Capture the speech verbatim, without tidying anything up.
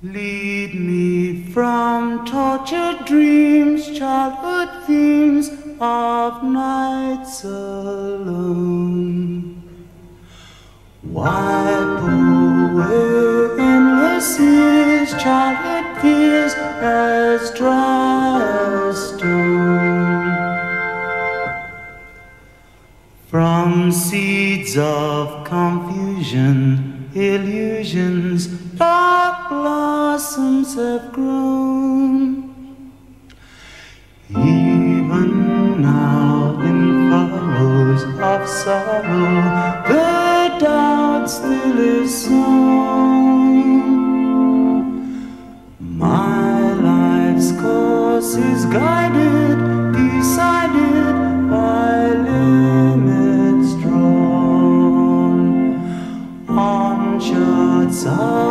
Lead me from tortured dreams, childhood themes of nights alone. Wipe away endless years, childhood fears as dry as stone. From seeds of confusion, illusions, dark blossoms have grown. Even now in furrows of sorrow, the doubt still is sown. My life's course is guided, decided by limits drawn on charts of